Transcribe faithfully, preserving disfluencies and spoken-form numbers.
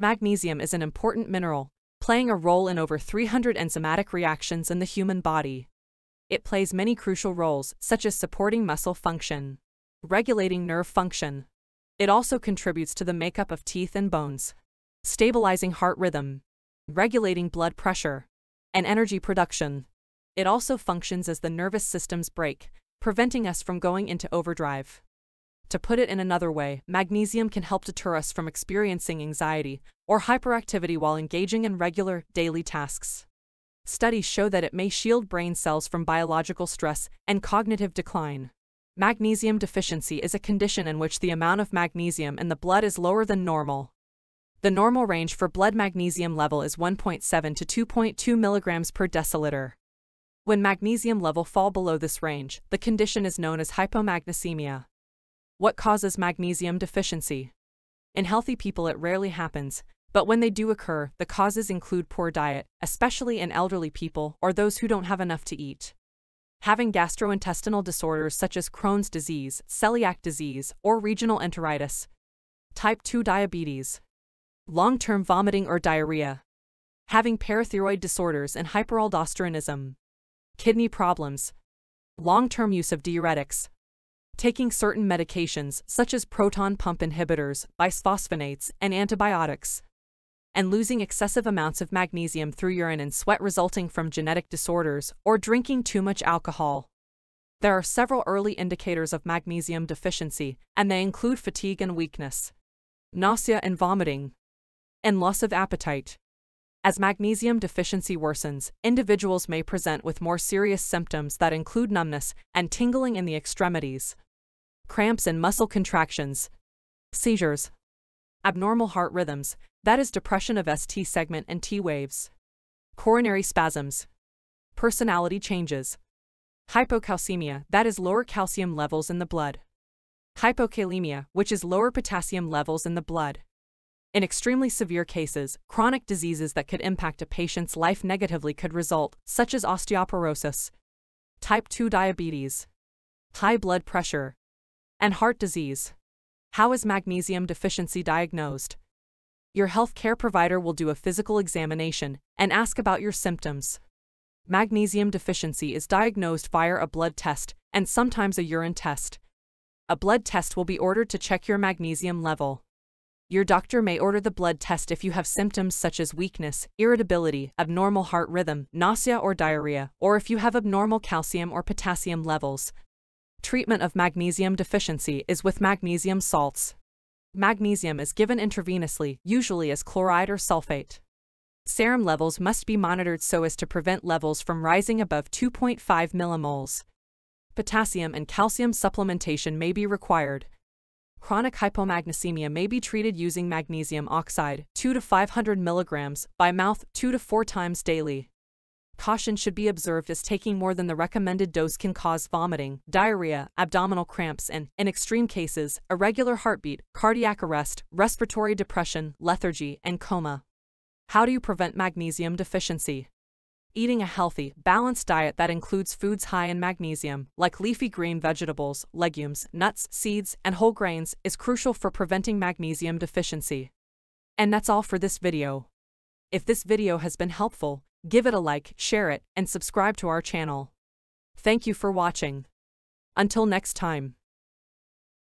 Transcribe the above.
Magnesium is an important mineral, playing a role in over three hundred enzymatic reactions in the human body. It plays many crucial roles, such as supporting muscle function, regulating nerve function. It also contributes to the makeup of teeth and bones, stabilizing heart rhythm, regulating blood pressure, and energy production. It also functions as the nervous system's brake, preventing us from going into overdrive. To put it in another way, magnesium can help deter us from experiencing anxiety or hyperactivity while engaging in regular, daily tasks. Studies show that it may shield brain cells from biological stress and cognitive decline. Magnesium deficiency is a condition in which the amount of magnesium in the blood is lower than normal. The normal range for blood magnesium level is one point seven to two point two milligrams per deciliter. When magnesium level fall below this range, the condition is known as hypomagnesemia. What causes magnesium deficiency? In healthy people it rarely happens, but when they do occur, the causes include poor diet, especially in elderly people or those who don't have enough to eat. Having gastrointestinal disorders such as Crohn's disease, celiac disease, or regional enteritis. Type two diabetes. Long-term vomiting or diarrhea. Having parathyroid disorders and hyperaldosteronism. Kidney problems. Long-term use of diuretics. Taking certain medications such as proton pump inhibitors, bisphosphonates, and antibiotics. And losing excessive amounts of magnesium through urine and sweat resulting from genetic disorders or drinking too much alcohol. There are several early indicators of magnesium deficiency, and they include fatigue and weakness, nausea and vomiting, and loss of appetite. As magnesium deficiency worsens, individuals may present with more serious symptoms that include numbness and tingling in the extremities, cramps and muscle contractions, seizures, abnormal heart rhythms, that is depression of S T segment and T waves, coronary spasms, personality changes, hypocalcemia, that is lower calcium levels in the blood, hypokalemia, which is lower potassium levels in the blood. In extremely severe cases, chronic diseases that could impact a patient's life negatively could result, such as osteoporosis, type two diabetes, high blood pressure, and heart disease. How is magnesium deficiency diagnosed? Your healthcare provider will do a physical examination and ask about your symptoms. Magnesium deficiency is diagnosed via a blood test and sometimes a urine test. A blood test will be ordered to check your magnesium level. Your doctor may order the blood test if you have symptoms such as weakness, irritability, abnormal heart rhythm, nausea or diarrhea, or if you have abnormal calcium or potassium levels. Treatment of magnesium deficiency is with magnesium salts. Magnesium is given intravenously, usually as chloride or sulfate. Serum levels must be monitored so as to prevent levels from rising above two point five millimoles. Potassium and calcium supplementation may be required. Chronic hypomagnesemia may be treated using magnesium oxide, two to five hundred milligrams, by mouth, two to four times daily. Caution should be observed as taking more than the recommended dose can cause vomiting, diarrhea, abdominal cramps and, in extreme cases, irregular heartbeat, cardiac arrest, respiratory depression, lethargy, and coma. How do you prevent magnesium deficiency? Eating a healthy, balanced diet that includes foods high in magnesium, like leafy green vegetables, legumes, nuts, seeds, and whole grains, is crucial for preventing magnesium deficiency. And that's all for this video. If this video has been helpful, give it a like, share it, and subscribe to our channel. Thank you for watching. Until next time.